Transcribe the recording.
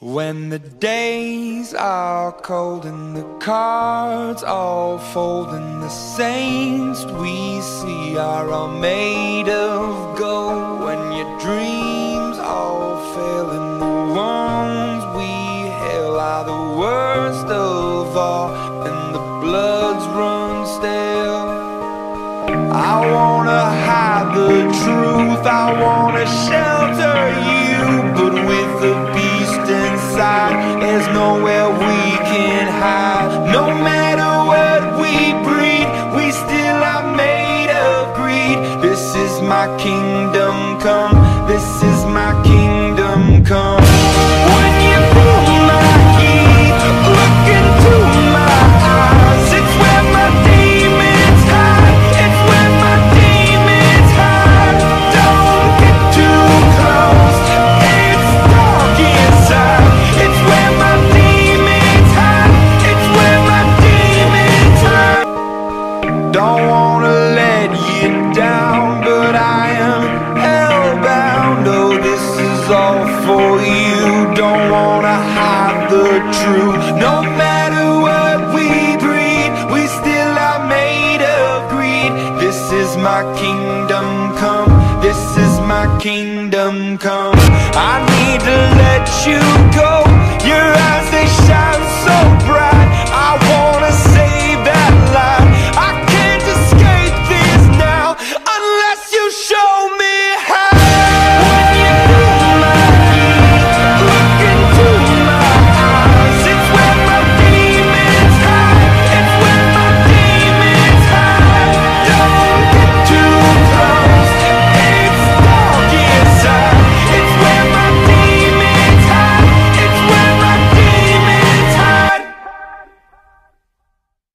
When the days are cold and the cards all fold and the saints we see are all made of gold, when your dreams all fail and the ones we hail are the worst of all and the bloods run stale, I wanna hide the truth, I wanna shelter you, but with the beast inside, there's nowhere we can hide. No matter what we breed, we still are made of greed. This is my kingdom come, this is my kingdom come. When you feel my heat, look into my eyes, it's where my demons hide, it's where my demons hide. Don't get too close, it's dark inside, it's where my demons hide, it's where my demons hide. Don't wanna let you down, but I am hellbound. Oh, this is all for you. Don't wanna hide the truth. No matter what we breed, we still are made of greed. This is my kingdom come, this is my kingdom come. I need to let you